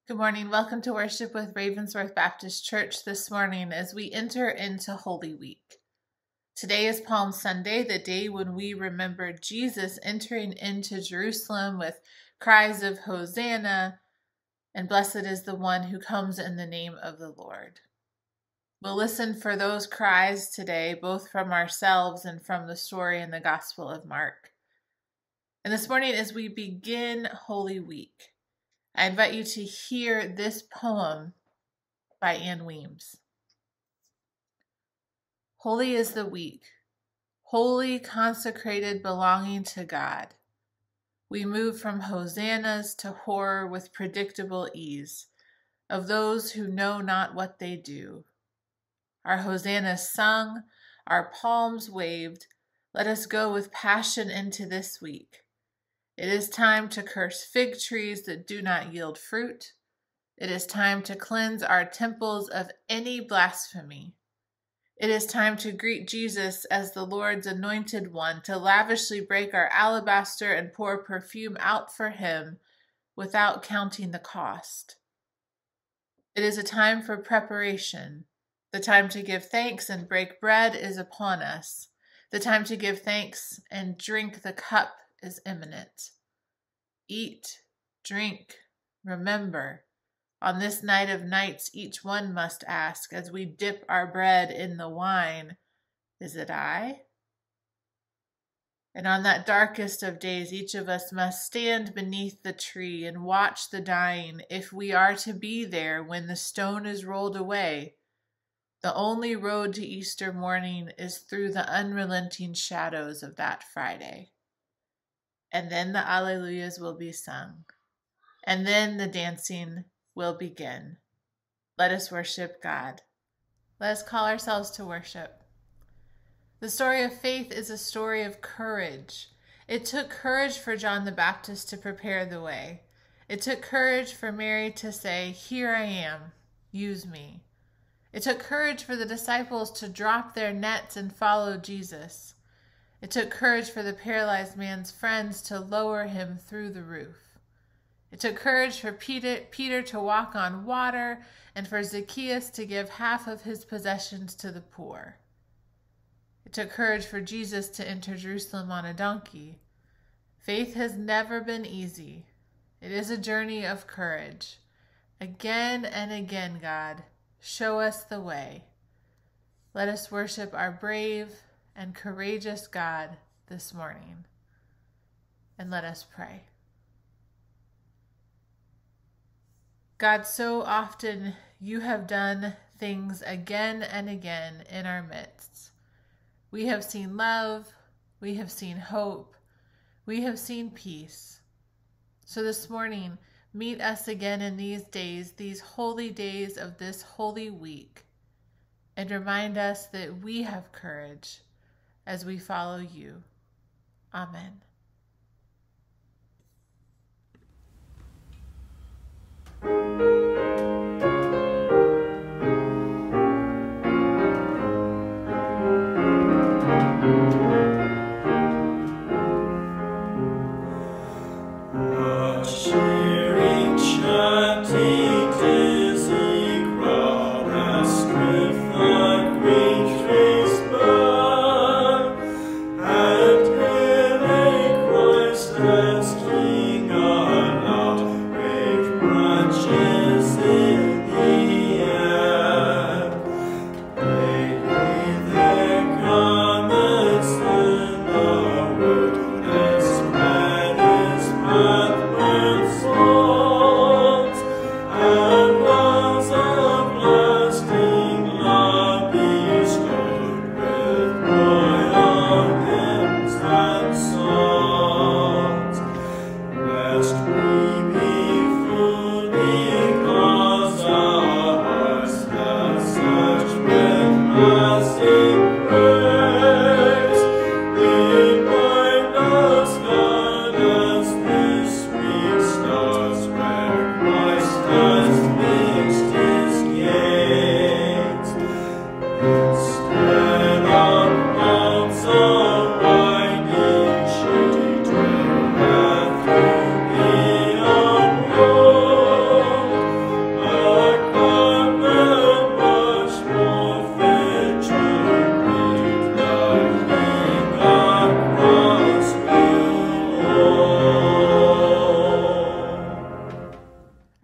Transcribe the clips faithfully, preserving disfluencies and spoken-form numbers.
Good morning. Welcome to worship with Ravensworth Baptist Church this morning as we enter into Holy Week. Today is Palm Sunday, the day when we remember Jesus entering into Jerusalem with cries of Hosanna, and blessed is the one who comes in the name of the Lord. We'll listen for those cries today, both from ourselves and from the story in the Gospel of Mark. And this morning, as we begin Holy Week, I invite you to hear this poem by Anne Weems. Holy is the week, wholly consecrated, belonging to God. We move from hosannas to horror with predictable ease of those who know not what they do. Our hosannas sung, our palms waved, let us go with passion into this week. It is time to curse fig trees that do not yield fruit. It is time to cleanse our temples of any blasphemy. It is time to greet Jesus as the Lord's anointed one, to lavishly break our alabaster and pour perfume out for him without counting the cost. It is a time for preparation. The time to give thanks and break bread is upon us. The time to give thanks and drink the cup is imminent. Eat, drink, remember. On this night of nights, each one must ask, as we dip our bread in the wine, is it I? And on that darkest of days, each of us must stand beneath the tree and watch the dying, if we are to be there when the stone is rolled away. The only road to Easter morning is through the unrelenting shadows of that Friday. And then the Alleluias will be sung. And then the dancing will begin. Let us worship God. Let us call ourselves to worship. The story of faith is a story of courage. It took courage for John the Baptist to prepare the way. It took courage for Mary to say, "Here I am, use me." It took courage for the disciples to drop their nets and follow Jesus. It took courage for the paralyzed man's friends to lower him through the roof. It took courage for Peter, Peter to walk on water and for Zacchaeus to give half of his possessions to the poor. It took courage for Jesus to enter Jerusalem on a donkey. Faith has never been easy. It is a journey of courage. Again and again, God, show us the way. Let us worship our brave and courageous God this morning. And let us pray. God, so often you have done things again and again in our midst. We have seen love, we have seen hope, we have seen peace. So this morning, meet us again in these days, these holy days of this holy week, and remind us that we have courage as we follow you. Amen. And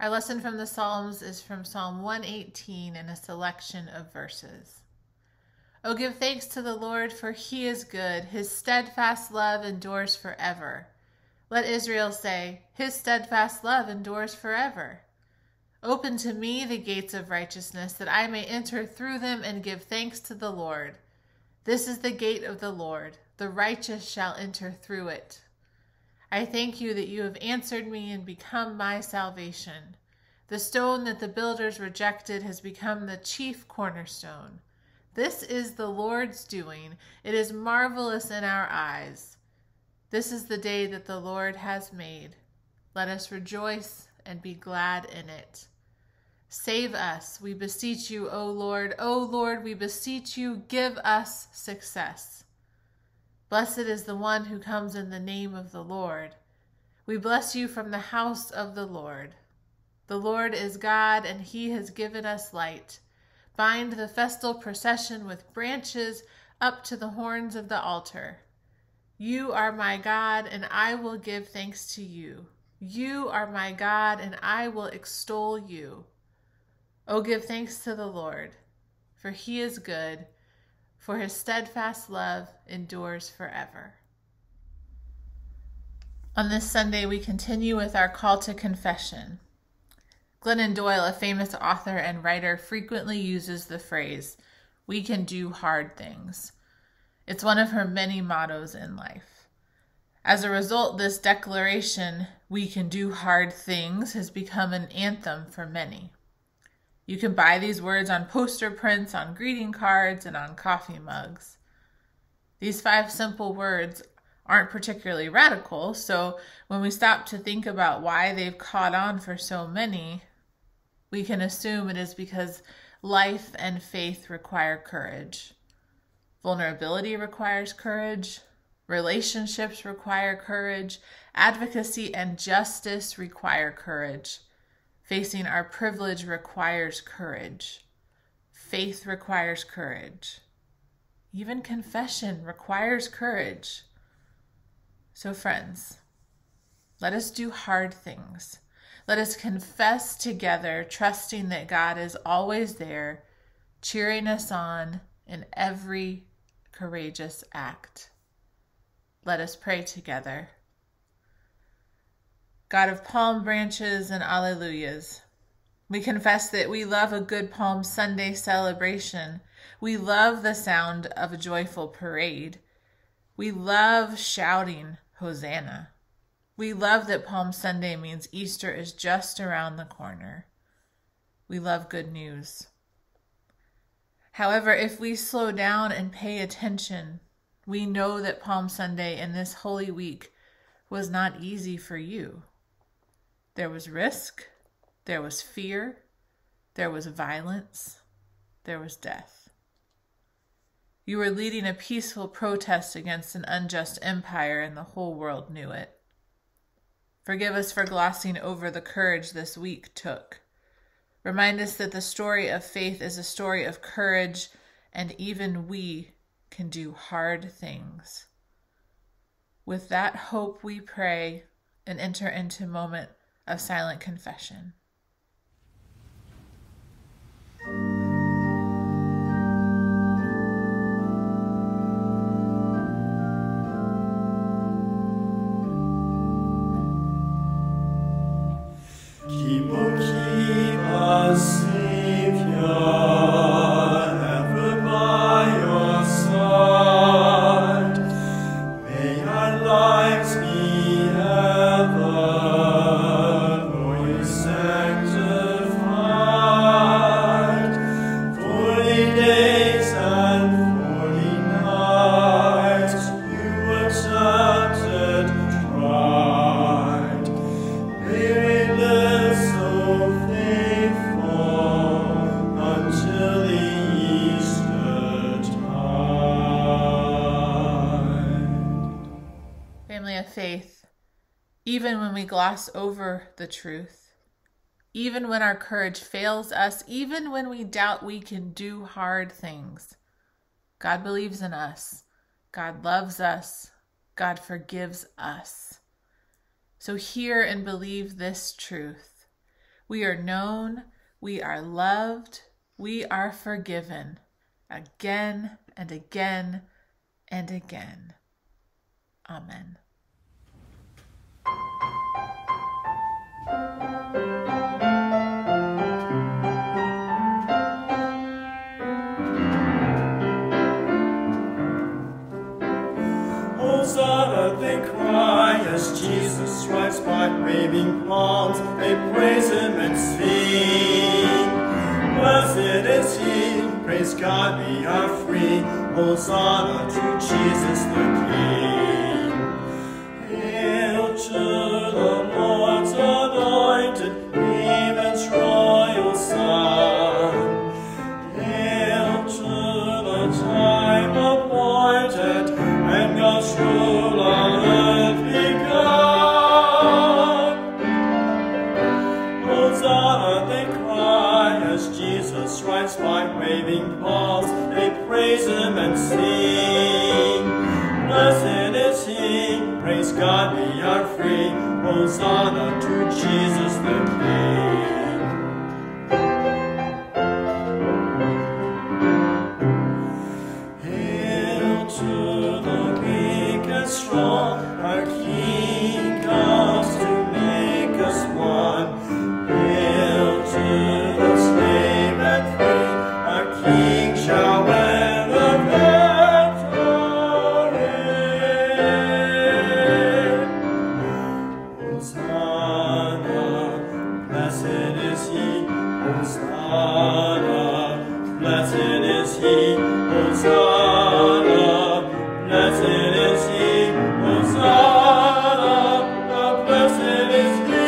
Our lesson from the Psalms is from Psalm one eighteen and a selection of verses. Oh, give thanks to the Lord, for he is good. His steadfast love endures forever. Let Israel say, his steadfast love endures forever. Open to me the gates of righteousness, that I may enter through them and give thanks to the Lord. This is the gate of the Lord. The righteous shall enter through it. I thank you that you have answered me and become my salvation. The stone that the builders rejected has become the chief cornerstone. This is the Lord's doing. It is marvelous in our eyes. This is the day that the Lord has made. Let us rejoice and be glad in it. Save us, we beseech you, O Lord. O Lord, we beseech you, give us success. Blessed is the one who comes in the name of the Lord. We bless you from the house of the Lord. The Lord is God, and he has given us light. Bind the festal procession with branches up to the horns of the altar. You are my God, and I will give thanks to you. You are my God, and I will extol you. Oh, give thanks to the Lord, for he is good, for his steadfast love endures forever. On this Sunday, we continue with our call to confession. Glennon Doyle, a famous author and writer, frequently uses the phrase, "We can do hard things." It's one of her many mottos in life. As a result, this declaration, "We can do hard things," has become an anthem for many. You can buy these words on poster prints, on greeting cards, and on coffee mugs. These five simple words aren't particularly radical, so when we stop to think about why they've caught on for so many, we can assume it is because life and faith require courage. Vulnerability requires courage. Relationships require courage. Advocacy and justice require courage. Facing our privilege requires courage. Faith requires courage. Even confession requires courage. So friends, let us do hard things. Let us confess together, trusting that God is always there, cheering us on in every courageous act. Let us pray together. God of palm branches and alleluias, we confess that we love a good Palm Sunday celebration. We love the sound of a joyful parade. We love shouting Hosanna. We love that Palm Sunday means Easter is just around the corner. We love good news. However, if we slow down and pay attention, we know that Palm Sunday and this Holy Week was not easy for you. There was risk, there was fear, there was violence, there was death. You were leading a peaceful protest against an unjust empire, and the whole world knew it. Forgive us for glossing over the courage this week took. Remind us that the story of faith is a story of courage, and even we can do hard things. With that hope, we pray and enter into a moment of silent confession. Keep, oh, keep us, Savior, ever by your side. May our lives be ever sanctified. Forty days and forty nights you were tempted, tried. May we live so faithful until the Easter tide. Family of faith, even when we gloss over the truth, even when our courage fails us, even when we doubt we can do hard things, God believes in us. God loves us. God forgives us. So hear and believe this truth. We are known, we are loved, we are forgiven again and again and again. Amen. Hosanna, they cry as Jesus rides by waving palms. They praise him and sing. Blessed is he, praise God, we are free. Hosanna to Jesus the King. Hail to the Lord's anointed, heaven's royal Son. Hail to the time appointed, and God's rule on earth begun. Hosanna, they cry as Jesus rides by waving palms. They praise him and sing. Blessed is he, praise God, we are free. Hosanna to Jesus the King. Hail to the weak and strong, our King comes to make us one. Hail to the slave and free, our King shall wear the victory. Hosanna, blessed is he. Hosanna, blessed is he. Hosanna, blessed is he. Hosanna, the blessed is he.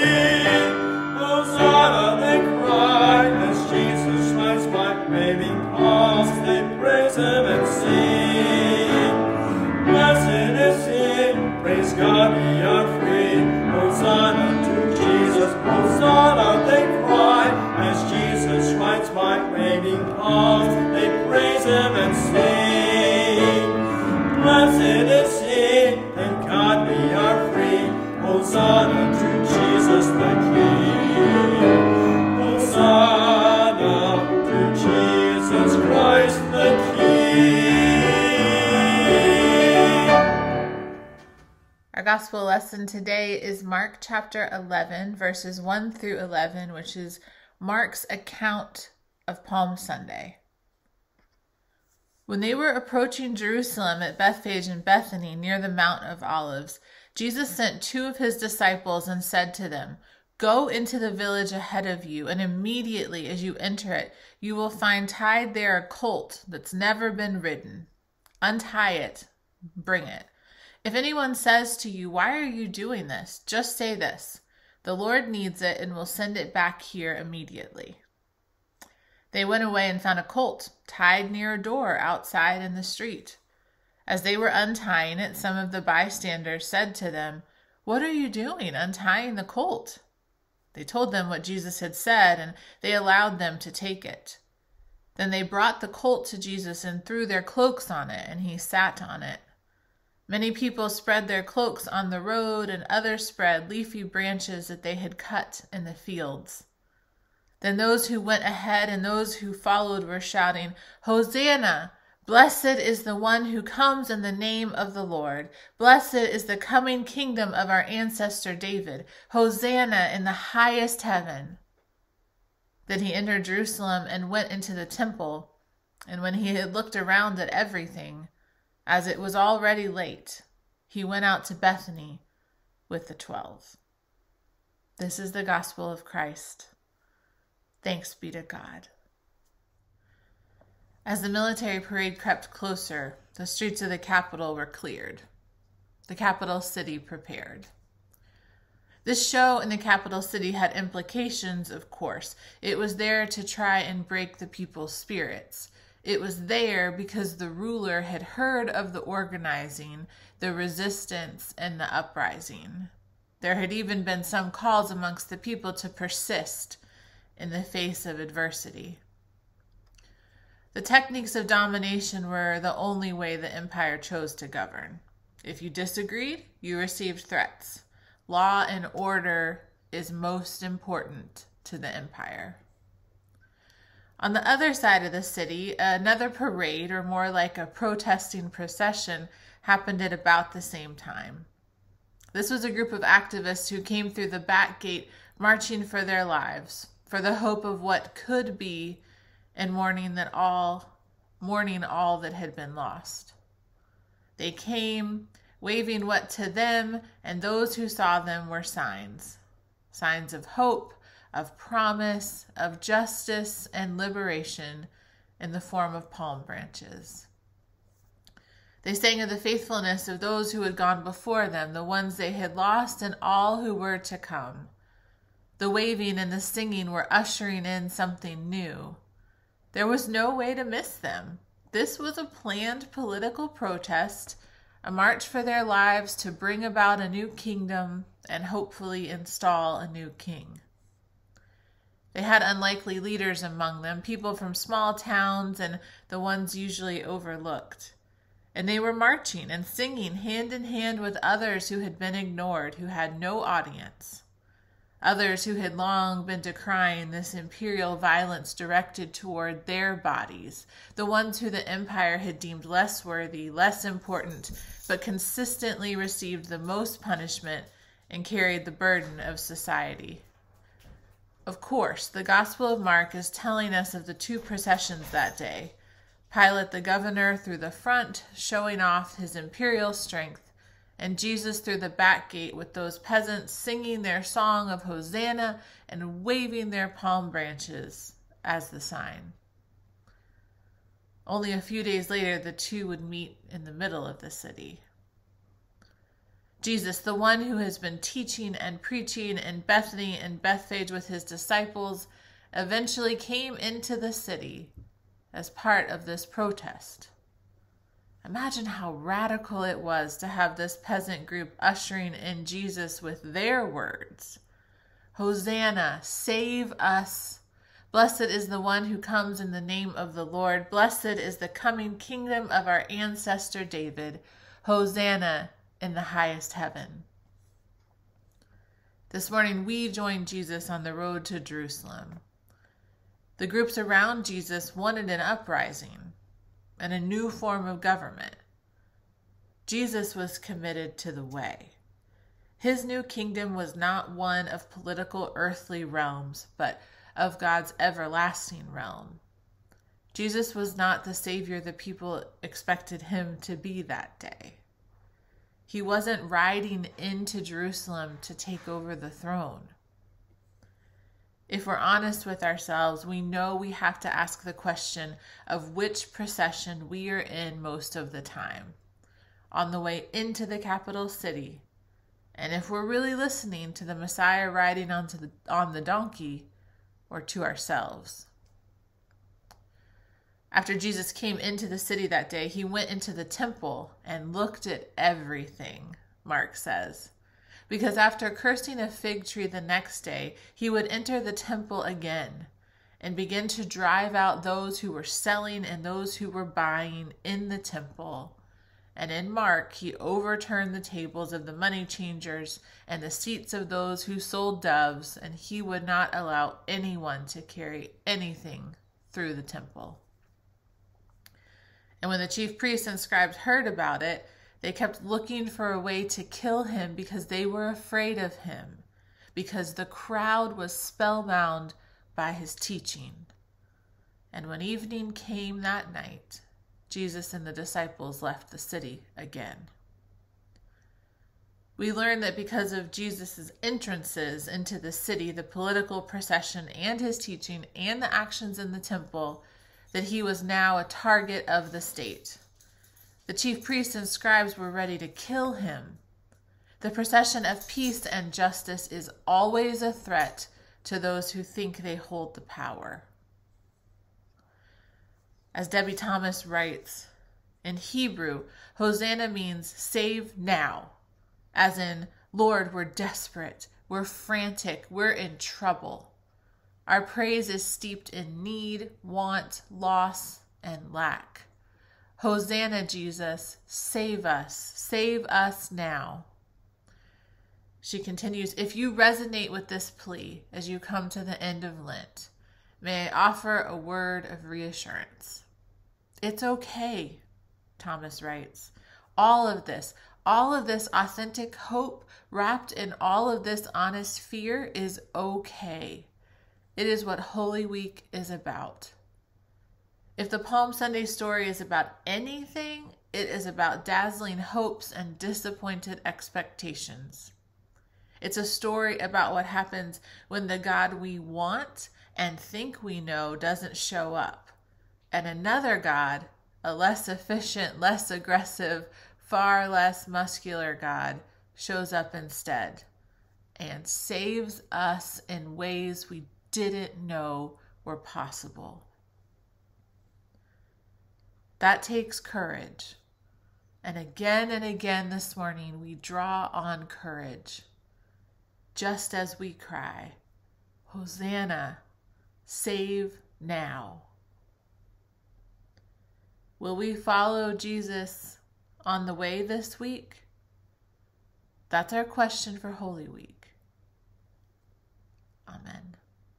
Hosanna, they cry as Jesus rides by waving palms. They praise him and sing. Blessed is he, praise God, we are free. Hosanna to Jesus. Hosanna, they cry as Jesus rides by waving palms. They praise him and sing. Blessed is he, thank God we are free. Hosanna to Jesus the King. Hosanna to Jesus Christ the King. Our gospel lesson today is Mark chapter eleven, verses one through eleven, which is Mark's account of Palm Sunday. When they were approaching Jerusalem at Bethphage and Bethany near the Mount of Olives, Jesus sent two of his disciples and said to them, "Go into the village ahead of you, and immediately as you enter it, you will find tied there a colt that's never been ridden. Untie it, bring it. If anyone says to you, 'Why are you doing this?' just say this, 'The Lord needs it and will send it back here immediately.'" They went away and found a colt tied near a door outside in the street. As they were untying it, some of the bystanders said to them, "What are you doing, untying the colt?" They told them what Jesus had said, and they allowed them to take it. Then they brought the colt to Jesus and threw their cloaks on it, and he sat on it. Many people spread their cloaks on the road, and others spread leafy branches that they had cut in the fields. Then those who went ahead and those who followed were shouting, "Hosanna! Blessed is the one who comes in the name of the Lord. Blessed is the coming kingdom of our ancestor David. Hosanna in the highest heaven." Then he entered Jerusalem and went into the temple. And when he had looked around at everything, as it was already late, he went out to Bethany with the twelve. This is the gospel of Christ. Thanks be to God. As the military parade crept closer, the streets of the capital were cleared. The capital city prepared. This show in the capital city had implications, of course. It was there to try and break the people's spirits. It was there because the ruler had heard of the organizing, the resistance, and the uprising. There had even been some calls amongst the people to persist in the face of adversity. The techniques of domination were the only way the empire chose to govern. If you disagreed, you received threats. Law and order is most important to the empire. On the other side of the city, another parade, or more like a protesting procession, happened at about the same time. This was a group of activists who came through the back gate marching for their lives, for the hope of what could be, and mourning that all, mourning all that had been lost. They came, waving what to them and those who saw them were signs. Signs of hope, of promise, of justice and liberation in the form of palm branches. They sang of the faithfulness of those who had gone before them, the ones they had lost and all who were to come. The waving and the singing were ushering in something new. There was no way to miss them. This was a planned political protest, a march for their lives to bring about a new kingdom and hopefully install a new king. They had unlikely leaders among them, people from small towns and the ones usually overlooked. And they were marching and singing hand in hand with others who had been ignored, who had no audience. Others who had long been decrying this imperial violence directed toward their bodies, the ones who the empire had deemed less worthy, less important, but consistently received the most punishment and carried the burden of society. Of course, the Gospel of Mark is telling us of the two processions that day. Pilate the governor through the front, showing off his imperial strength, and Jesus through the back gate with those peasants singing their song of Hosanna and waving their palm branches as the sign. Only a few days later, the two would meet in the middle of the city. Jesus, the one who has been teaching and preaching in Bethany and Bethphage with his disciples, eventually came into the city as part of this protest. Imagine how radical it was to have this peasant group ushering in Jesus with their words. Hosanna, save us. Blessed is the one who comes in the name of the Lord. Blessed is the coming kingdom of our ancestor David. Hosanna in the highest heaven. This morning we joined Jesus on the road to Jerusalem. The groups around Jesus wanted an uprising and a new form of government. Jesus was committed to the way. His new kingdom was not one of political earthly realms, but of God's everlasting realm. Jesus was not the Savior the people expected him to be that day. He wasn't riding into Jerusalem to take over the throne. If we're honest with ourselves, we know we have to ask the question of which procession we are in most of the time, on the way into the capital city, and if we're really listening to the Messiah riding onto the, on the donkey, or to ourselves. After Jesus came into the city that day, he went into the temple and looked at everything, Mark says. Because after cursing a fig tree the next day, he would enter the temple again and begin to drive out those who were selling and those who were buying in the temple. And in Mark, he overturned the tables of the money changers and the seats of those who sold doves, and he would not allow anyone to carry anything through the temple. And when the chief priests and scribes heard about it, they kept looking for a way to kill him because they were afraid of him, because the crowd was spellbound by his teaching. And when evening came that night, Jesus and the disciples left the city again. We learn that because of Jesus' entrances into the city, the political procession and his teaching and the actions in the temple, that he was now a target of the state. The chief priests and scribes were ready to kill him. The procession of peace and justice is always a threat to those who think they hold the power. As Debbie Thomas writes, in Hebrew, Hosanna means save now, as in, Lord, we're desperate, we're frantic, we're in trouble. Our praise is steeped in need, want, loss, and lack. Hosanna, Jesus, save us, save us now. She continues, if you resonate with this plea as you come to the end of Lent, may I offer a word of reassurance. It's okay, Thomas writes. All of this, all of this authentic hope wrapped in all of this honest fear is okay. It is what Holy Week is about. If the Palm Sunday story is about anything, it is about dazzling hopes and disappointed expectations. It's a story about what happens when the God we want and think we know doesn't show up, and another God, a less efficient, less aggressive, far less muscular God, shows up instead and saves us in ways we didn't know were possible. That takes courage. And again and again this morning, we draw on courage, just as we cry, Hosanna, save now. Will we follow Jesus on the way this week? That's our question for Holy Week. Amen.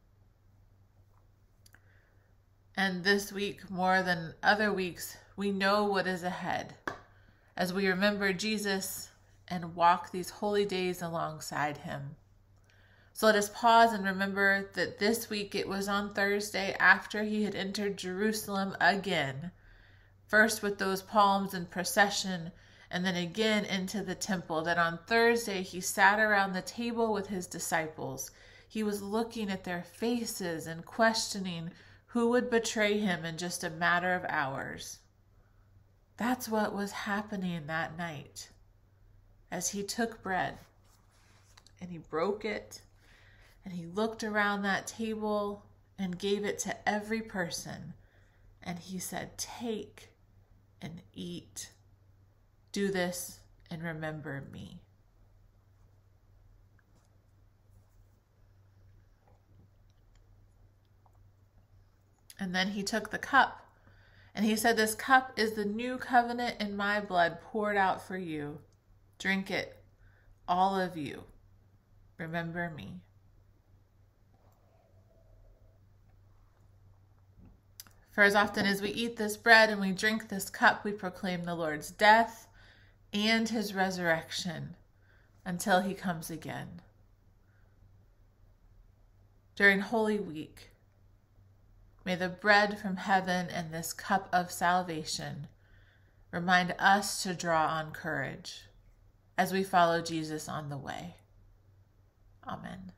And this week, more than other weeks, we know what is ahead as we remember Jesus and walk these holy days alongside him. So let us pause and remember that this week it was on Thursday after he had entered Jerusalem again, first with those palms in procession, and then again into the temple, that on Thursday he sat around the table with his disciples. He was looking at their faces and questioning who would betray him in just a matter of hours. That's what was happening that night as he took bread and he broke it and he looked around that table and gave it to every person. And he said, take and eat. Do this and remember me. And then he took the cup and he said, this cup is the new covenant in my blood poured out for you. Drink it, all of you. Remember me. For as often as we eat this bread and we drink this cup, we proclaim the Lord's death and his resurrection until he comes again. During Holy Week, may the bread from heaven and this cup of salvation remind us to draw on courage as we follow Jesus on the way. Amen.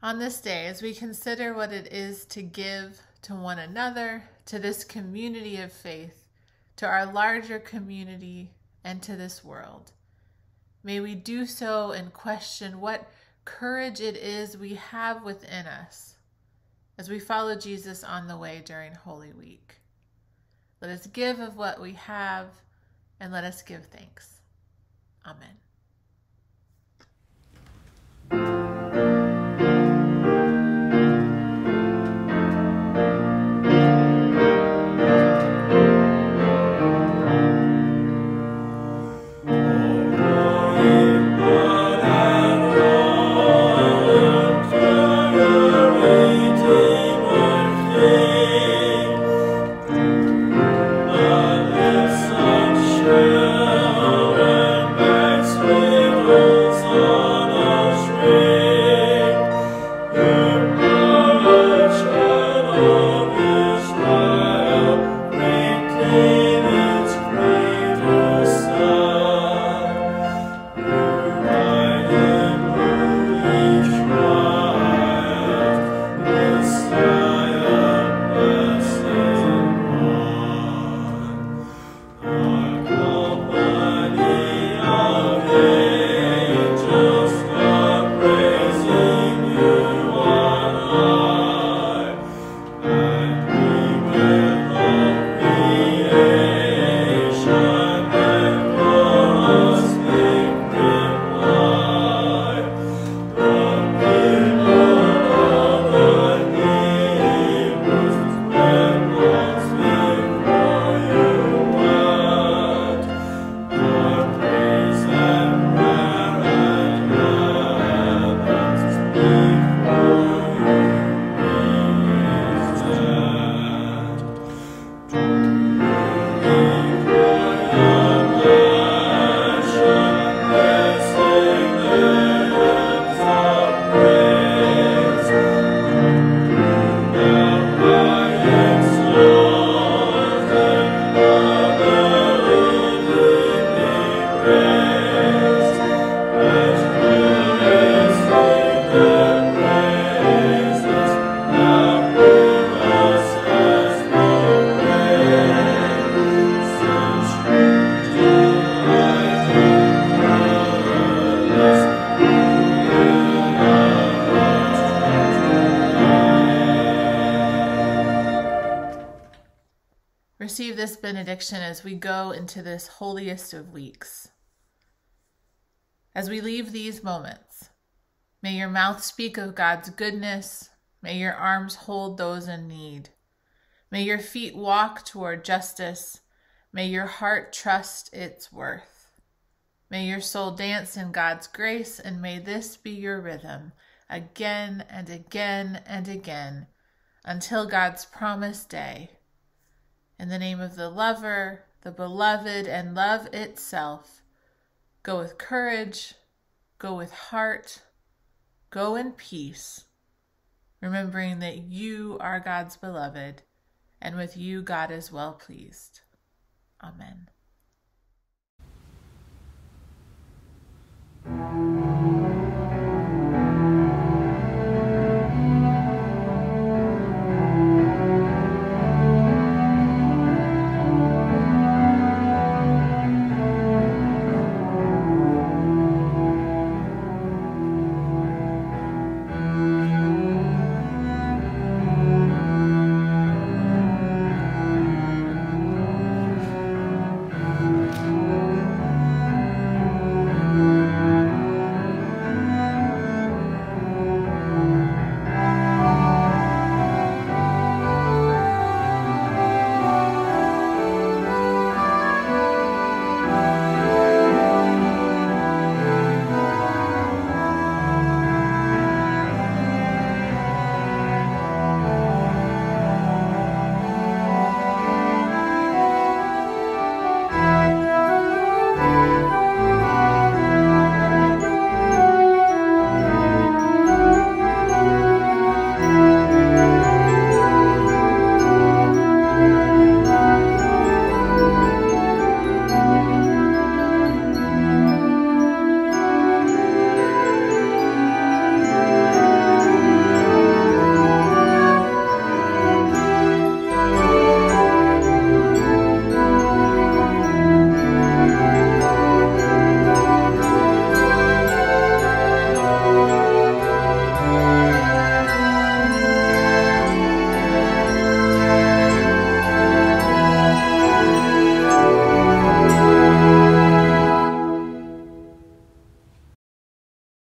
On this day, as we consider what it is to give to one another, to this community of faith, to our larger community, and to this world, may we do so and question what courage it is we have within us as we follow Jesus on the way during Holy Week. Let us give of what we have, and let us give thanks. Amen. Receive this benediction as we go into this holiest of weeks. As we leave these moments, may your mouth speak of God's goodness. May your arms hold those in need. May your feet walk toward justice. May your heart trust its worth. May your soul dance in God's grace, and may this be your rhythm again and again and again until God's promised day. In the name of the lover, the beloved, and love itself, go with courage, go with heart, go in peace, remembering that you are God's beloved, and with you God is well pleased. Amen.